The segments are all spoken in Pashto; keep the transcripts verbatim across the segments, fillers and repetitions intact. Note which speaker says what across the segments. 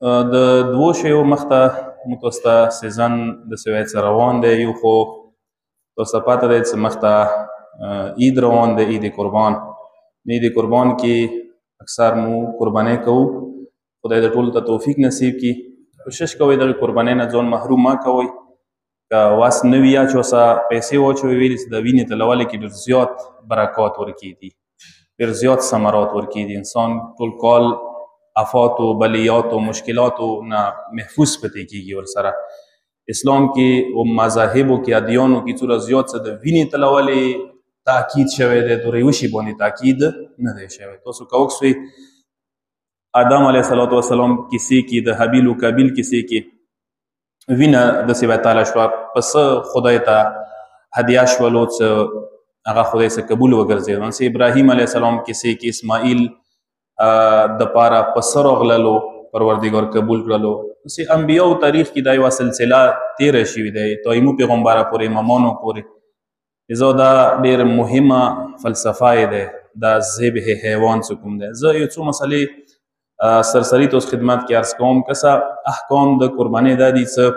Speaker 1: د دوو شیو مخته موږ تاسو ته سیزن داسې وایي څه روان دی. یو خو تاسو ته پته دی چې مخته عید روان دی، عید قربان. عید قربان کې اکثر مو قربانۍ کوو. خدای د ټولو ته توفیق نصیب کړي. کوشش کوئ دغې قربانۍ نه ځان محروم مه کوئ. که وس نه وي یا چې ورسه پیسې واچوئ، ویلې چې د وینې تلولو کې ډېر زیات برکات ورکېږي، ډېر زیات ثمرات ورکېږي. انسان ټول کال افاتو، بلیاتو، مشکلاتو نه محفوظ پاتې کېږي. ورسره اسلام کې او مذاهبو کې ادیانو کې څومره زیات څه د وینې تلولې تاکید شوی دی، د یوه شي باندې تاکید نه دی شوی. تاسو که وکسئ آدم علیه السلام کیسې کې، د حابیل و قابیل کیسې کې وینه داسې وتاله شوه، پسه خدای ته هدیه شولو څه هغه خدای څه قبول وګرځېد. همسې ابراهیم علیه السلام کیسې کې اسماعیل د پاره پسه راغللو، پروردګار قبول کړلو. همسې انبیاو تاریخ کې دا یوه سلسله تېره شوې دی دایمو پیغمبره پورې، امامانو پورې. زه دا ډېر مهمه فلسفه یې دی دا ذبح حیوان څه کوم دی. زه یو څو مسلې سرسری تاسو خدمت کې عرض کوم. کسه احکام د قربانۍ دا دي څه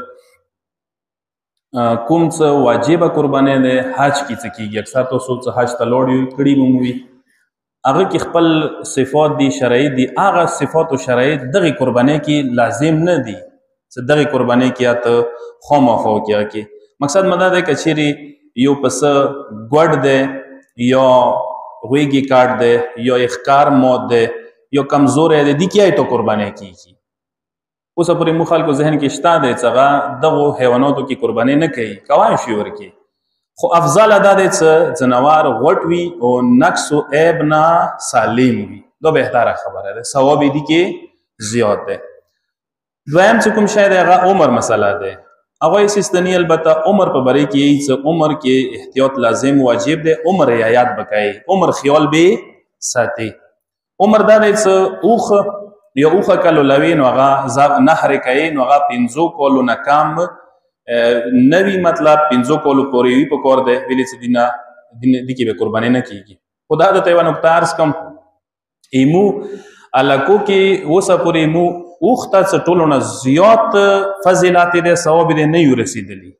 Speaker 1: کوم څه واجبه قربانۍ دی حج کې څه کېږي. اکثر تاسو څه حج ته لاړ یو کړي به مو وي، هغه کې خپل صفات دي، شرایط دي. هغه صفات او شرایط دغې قربانۍ کې لازم نه دي چې دغې قربانۍ کې یا ته خامخا وکړې. هغه کې مقصد مه دا دی که چیرې یو پسه ګوډ دی یا غویږي کاټ دی یا اخکار موت دی یا کمزوری دی، دې کې یې ته قربانۍ کېږي. اوسه پورې مو خلکو ذهن کې شته دی چې هغه دغو حیواناتو کې قربانۍ نه کوي، کوای شي ورکړي. خو افضل دا دی چې ځناور غوټ وي او نقص و عیب نه سالم وي. دا بهتره خبره ده، ثواب یې دې کې زیات دی. دویم چې کوم شی دی هغه عمر مسله دی. هغه یې سیستني البته عمر په باره کې یې چې عمر کې احتیاط لازم واجب دی. عمر رعایت به کوئ، عمر خیال به ساتئ. عمر دا دی چې اوښه یا اوښه که لولوي نو هغه نحرې کوي نو هغه پنځو کالو نه کم نوي، مطلب پنځو کالو پورې وي پکار دی. ویلې چې دې نه دې کې به قربانۍ نه کېږي. خو دا درته یوه نقطه عرض کړم، ایمو علاقو کې اوسه پورې ایمو اوښ ته څه ټولو نه زیات فضیلات دی، ثواب دی نه یو رسېدلي.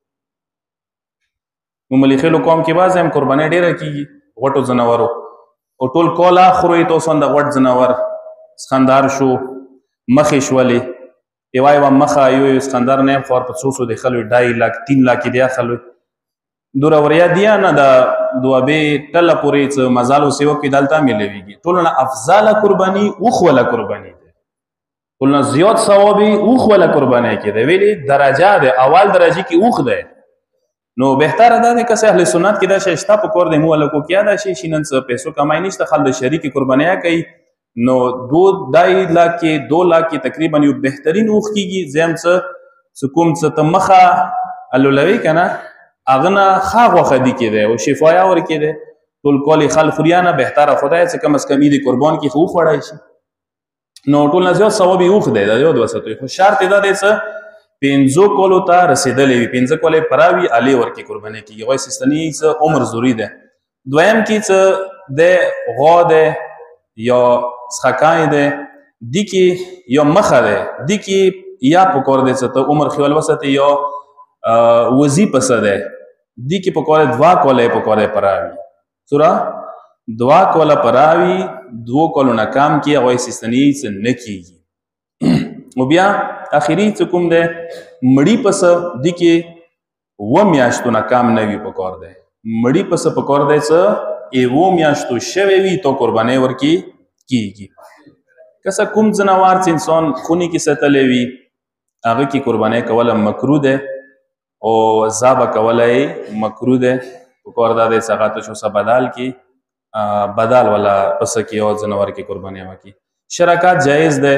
Speaker 1: نو ملیخېلو قوم کې بعضې هم قربانۍ ډېره کېږي غوټو ځناورو، او ټول کال اخرو یې تاسو د غوټ ځناور سخندار شو، مخې شولې. یوه یوه مخه یو یو سخندار نه یم خو په څو څو دی خلوي، ډای لاک تین لاکې دی خلوي. دوره وریا دیا نه د دوابې ټله پورې څه مزال اوسې وکړي دلته میلویږي. ټولو نه افضله قرباني اوښ وله قرباني دی، ټولو نه زیات ثواب یې اوښ وله قربانۍ کې دی. ویلې درجه دی، اول درجې کې اوښ دی. نو بهتره دا دی که څه اهل سنت کې دا شی شته پکار دی. مو هلکو کې دا شی شي نن څه پیسو کمای نشته، خلک د شریکې قربانۍ کوي. نو دو ډای لاک کې دو لاک کې تقریبا یو بهترین اوښ کېږي. زم څه څه کوم څه ته مخه الولوي که نه هغه نه ښه غوښه دي کې دی او شفایا ورکې دی. ټول کال یې خل خوریا نه بهتره خدای چې کم از کم عید قربان کې خو وخوړی شي. نو ټول نه زیات ثواب یې اوښ دی، دا یاد وساتئ. خو شرط یې دا دی چې پنځو کالو ته رسېدلی وي، پنځه کاله یې پوره وي، هلې ورکې قربانۍ کېږي. هغوی سیستني څه عمر ضروري دی. دویم کې څه دی غوا دی یا څښکای دی، دې کې یا مخه دی، دې کې یا پکار دی چې ته عمر خیال وساتې یا وزي پسه دی، دې کې پکار دی دوه کاله یې پکار دی پوره وي. څومره دوه کاله پوره وي، دوو کالو نه کم کې هغوی سیستني څه نه کېږي. او بیا اخري څه کوم دی مړي پسه، دې کې اووه میاشتو نه کم نه وي پکار دی. مړي پسه پکار دی چې اوو میاشتو شوی وي تو قربانۍ ورکې کېږي. که څه کوم ځناور چې انسان خونې کې ساتلی وي هغه کې قربانۍ کوله مکروه دی او ذبح کوله یې مکروه دی. پکار دا دی چې هغه ته شوسه بدال کې بدال والا پسه کې او ځناور کې قربانۍ وکړي. شراکت جایز دی.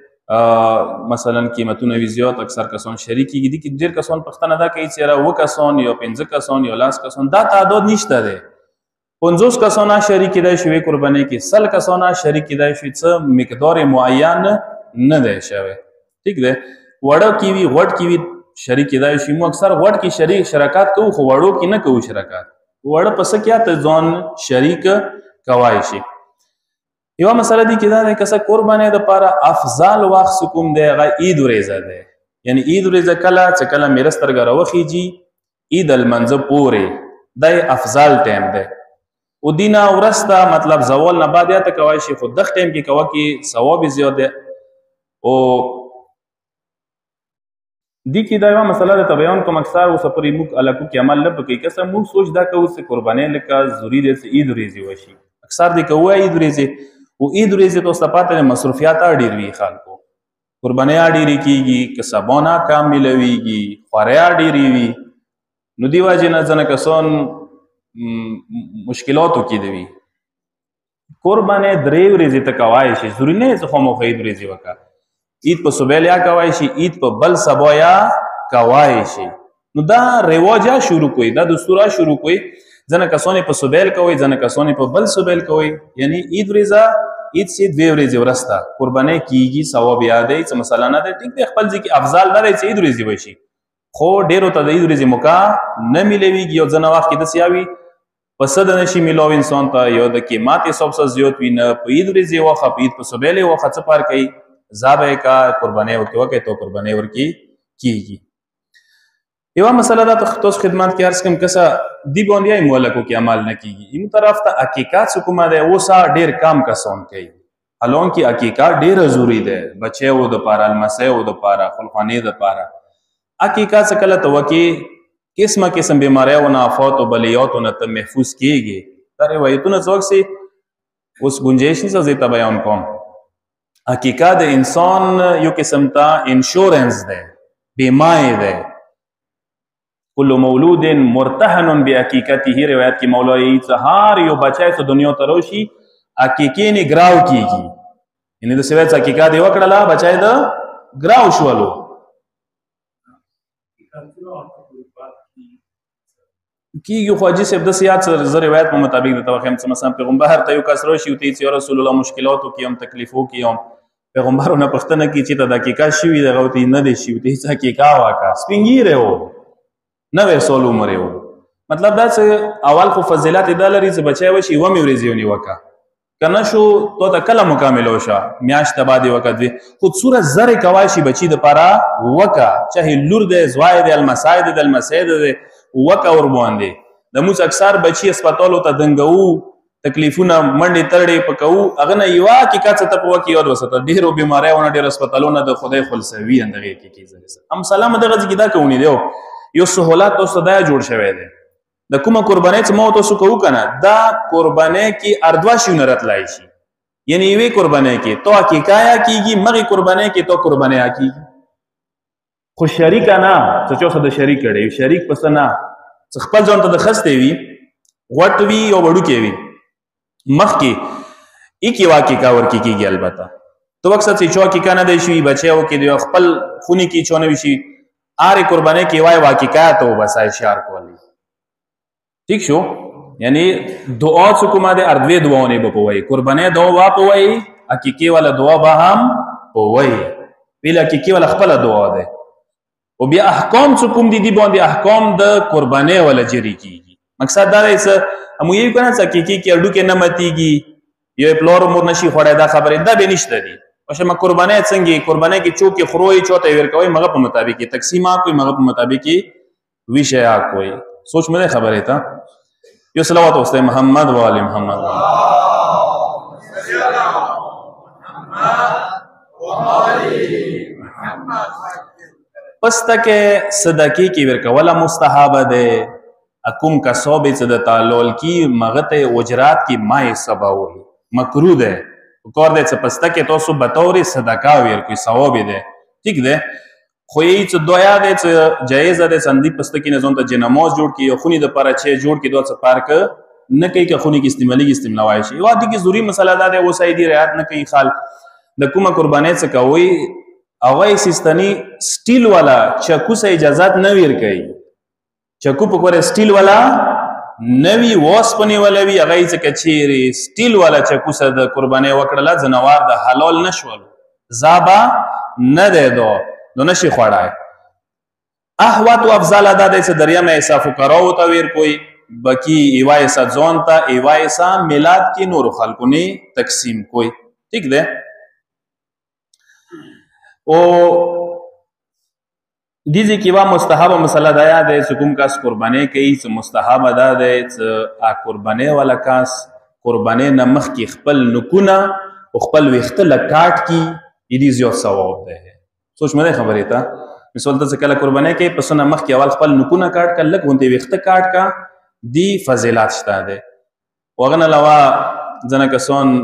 Speaker 1: مثلا قیمتونه وي زیات، اکثر کسان شریک کېږي. دي کې ډېر کسان پوښتنه دا کوي چې یاره اووه کسان یا پنځه کسان یا لس کسان دا تعداد نشته دی. پنځوس کسانه شریک کېدای شي قربانۍ کې، سل کسانه شریک کېدای شي، څه مقدار معین نه دی شوی. ټیک دی. وړه کې وي غوټ کې وي شریک کېدای شي. مو اکثر غوټ کې شریک شراکت کوو خو وړو کې نه کوو شراکت. وړه پسه کې ته ځان شریک کوای شي. یوه مسله دي کې دا دی که څه قربانۍ دپاره افضل وخت څه کوم دی هغه عید ورځه دی. یعنی عید ورځه کله چې کله میره سترګه راوخیږي عید المنځه پورې دی افضل ټایم دی. او دینا ورسته مطلب زوال نه بعد یا ته کوای شي خو دغه ټایم کې کوه کې ثواب یې زیات دی. او دې کې دا یوه مسله درته بیان کوم اکثر اوسه پورې موږ علاقو کې عمل نه په کوي که څه موږ سوچ دا کوو چې قربانۍ لکه ضروري دی چې عید ورځې وشي. اکثر دې کوو عید ورځې او عید ورځې ته اوس ته پاته دی مصروفیات ډېر وي خلکو قربانۍ ډېرې کېږي که سبانه کم میلویږي خوارۍ ډېرې وي نو دې وجې نه ځینې کسان مشکلاتو کې دی. قربانۍ درې ورځې ته کوای شي ضروري نه چې خامخا عید ورځې وکړه. عید په صبح یا کوای شي عید په بل سبا یا کوای شي. نو دا رواج یا شروع کوي دا دستور شروع کوي. ځینې کسان په صبح کوي ځینې کسان په بل صبح کوي. یعنی عید ورځه عید سي دوې ورځې وروسته قربانۍ کېږي ثواب یاد دی څه مسله نه ده. ټیک دی خپل ځای کې افضل دا دی چې عید ورځې وشي خو ډېرو ته د عید ورځې موقع نه میلویږي. یو ځینې وخت کې داسې یا وي پسه د نشي میلاو انسان ته یا د قیمت حساب څه زیات وي نه په عید ورځې وخه په عید په صبح یې وخه څه پار کوي ذبح یې کا قربانۍ ورکې وکړئ تو قربانۍ ورکې کېږي. یوه مسله دا تاسو خدمت کې عرض کوم که څه دې باندې یې مولکو کې عمل نه کېږي. یمو طرف ته عقیقت څه کومه دی اوسه ډېر کم کسان کوي حالانکې عقیقت ډېره ضروري دی بچیو دپاره لمسیو دپاره خلخوانې دپاره. عقیقت څه کله ته وکړې قسمه قسم بیماریو نه آفات و بلیاتو نه ته محفوظ کېږي. دا روایتونه څه وخت سي اوس گنجایش نشته زه ته بیان کوم. عقیقت د انسان یو قسم ته انشورنس دی بیمه دی. کل مولود مرتهن بعقیقته روایت کې مولا یې څه هر یو بچی څه دنیا ته راشي عقیقې نه ګراو کېږي. یعنې د سوی څه عقیقت یې وکړله بچی د ګراو شولو. کېږي خو حاجي صاحب داسې یاد زه روایت په مطابق درته واخیم څه مثلا پیغمبر ته یو کس راشي ورته یې چې یا رسول الله مشکلاتو کې یم تکلیفو کې یم پیغمبر ورنه پوښتنه کړي چې ته د عقیقت شوي دی هغه ورته نه دی شوي ورته یې څه عقیقت وکړه سپین ږیری و نوی سال عمر یې و. مطلب دا چې اول خو فضیلت یې دا لري چې بچی وشي یومې ورځې یې ونیوکه که نه شو تو ته کله مکامل وشه میاشته بعد یې وکړه دوی خو څومره زرې کوای شي بچي دپاره وکړه چاهې لور دی زوی دی المسی دی د لمسی دی وکه ورباندې. د موږ اکثر بچي اسپتالو ته دنګوو تکلیفونه منډې ترړې پکوو هغه نه یوه حقیقت څه ته په وکې یاد وساته ډېرو بیماریو نه ډېرو اسپتالونه د خدای خلصوي همدغې کې کېږي. هم سلام دغه ځای کې دا کوونی دی یو سهولت تاسو ته دا جوړ شوی دی د کومه قربانۍ چې ما تاسو کوو که نه دا قربانۍ کې هر دوه شیونه راتلی شي. یعنې یوې قربانۍ کې تو عقیقه یا کېږي مغې قربانۍ کې تو قربانۍ یا کېږي خو شریکه نه څه چا څه د شریک کړی شریک پسه نه څه خپل ځان ته د خستې وي غوټ وي یا وړوکی وي مخکې ایک یو عقیقه ورکې کېږي. البته تو مقصد چې چا عقیقه نه دی شوي بچی وکړي دی خپل خونې کې چا نه وي شي هرې قربانۍ کې وایي عقیقه ته وبس اشار کولی ٹھیک شو. یعنی دعا څه کومه دی هر دوې دعاونې به په وایي قربانۍ دعا به په وایي عقیقې والا دعا به هم په وایي پیل عقیقې والا خپله دعا دی. او بیا احکام څه کوم دي دي باندې احکام د قربانۍ والا جری کېږي. مقصد دا دی څه موږ یې که نه څه عقیقې کې هډوکې نه ماتېږي یو پلار مور نشي خوړی دا خبرې دا بې نشته دي. وشه قربانۍ څنګه قربانۍ کې چوکې خروئ چاته یې ورکوئ مغه په مطابق یې تقسیم آ کوئ مغه په مطابق یې ویشه آ کوئ. سوچ مې دی خبرې ته یو صلوات وسته محمد و آل محمد پس تکې صدقې کې ورکوله مستحبه ده. کوم کسب چې د تعلل کې مغه ته اجرات کې ما حسابه وي مکروه ده کار دی چې پس تکې تاسو بطور صدقه ورکوئ ثواب ده ٹھیک ده. خو یې چې دویا دی چې جایزه ده سندي پس تکې نه ځان ته چې نماز جوړ کړي یا خونې دپاره چې جوړ کړي دوه څه پارک نه کوي که خونې کې استعمالېږي استعمالوای شي. یوه دې کې ضروري مسله دا دی اوس یې رعایت نه کوي خال د کومه قربانۍ څه کوئ هغه یې سیستاني سټیل والا چکو سه اجازت نه ورکوي. چکو په کوره سټیل والا نوی واسپنې والا وي هغه یې څه که چیرې سټیل والا چکو سه د قربانۍ وکړله ځناور د حلال نه شول زابه نه دی دو نو نشي خوړی. احوط و افضل دا دی چې دریم حساب فقراو ته ورکوئ بکی ایوا ایسا ځوان ته ایوا ایسا میلاد کې نورو خلکو نه تقسیم کوئی. ٹھیک ده. او دیزی کی وا مستحب مسئلہ دایا دے سکم کاس قربانے کئی چه مستحب دا دے چه آ قربانے والا کاس قربانے نمخ کی خپل نکونا و خپل ویخت لکاٹ کی ایدی زیاد ثواب دے. سوچ مدے خبری تا مثال تا کلا قربانے کئی پس نمخ کی اول خپل نکونا کاٹ کا لک ونتے ویخت کاٹ کا دی فضیلات شتا دے. وغن علاوہ زنه کسان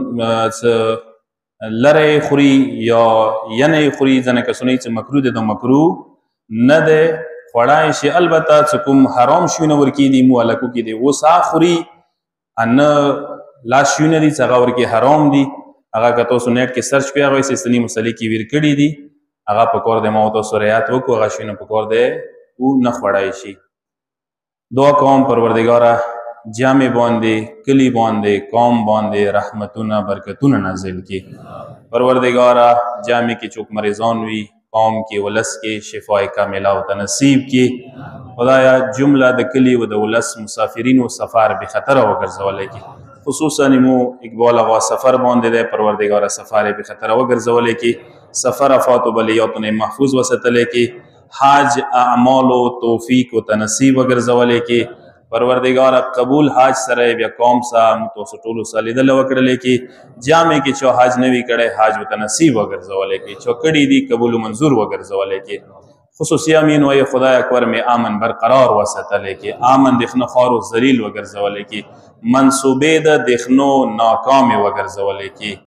Speaker 1: لره خوری یا ینه خوری زنه کسانی چه مکرو ده دا مکرو نه ده خوڑای شی. البته چه کم حرام شونه ورکی دی مو علکو کی دی وہ سا خوری انه لا شونه دی چه اغا ورکی حرام دی اغا کتو سو نیٹ کے سرچ کیا گوئی سیستنی مسئلی کی ویر کڑی دی اغا پکور دے موتو سوریات وکو اغا شونه پکور دے او نه خوڑای شی. دعا قوم پروردگارا جامع باندے کلی باندے قوم باندے رحمتنا برکتنا نازل کی. پروردگارا جامع کی چوک مریضان وی قوم کی ولس کے شفاء کاملہ و تنصیب کی. خدایا جملہ د کلی و د ولس مسافرین و سفار بخطر و گرزولے کی. خصوصا نمو اقبال اغوا سفر باندے دے پروردگارا سفار بخطر و گرزولے کی. سفر افات و بلیاتن محفوظ و ستلے کی. حاج اعمال و توفیق و تنصیب و گرزولے کی. پروردگار قبول حاج سره بیا قوم سا متوسط ټولو سا لیدل وکړلې کې جامع کې چو حاج نوی کړي حاج وته نصیب وګرځولې کې چو کړي دی قبول منظور وګرځولې کې. خصوصی امین وای خدای اکبر میں امن برقرار وساتلې کې امن دخنو خار و ذلیل وګرځولې کې منصوبې د دخنو ناکام وګرځولې کې.